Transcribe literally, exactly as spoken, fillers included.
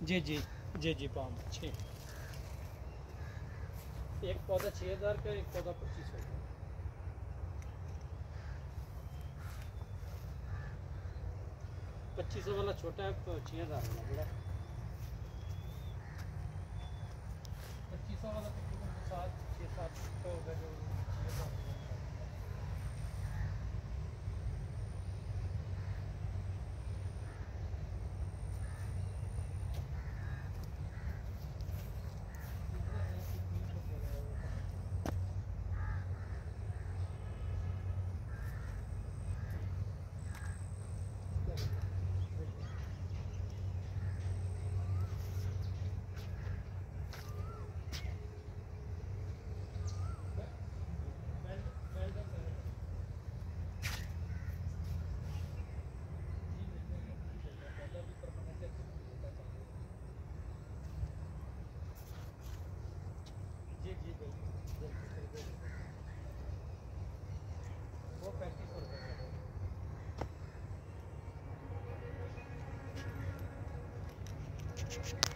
जी जी जी जी palm छः, एक पौधा छः हज़ार का, एक पौधा पच्चीस सौ का। पच्चीस सौ वाला छोटा है, छः हज़ार वाला बड़ा। पच्चीस सौ वाला तकरीबन सात छः सात का होगा, जो छः हज़ार वाला। जी जी बिल्कुल बिल्कुल, वो पैंतीस सौ रुपये का है।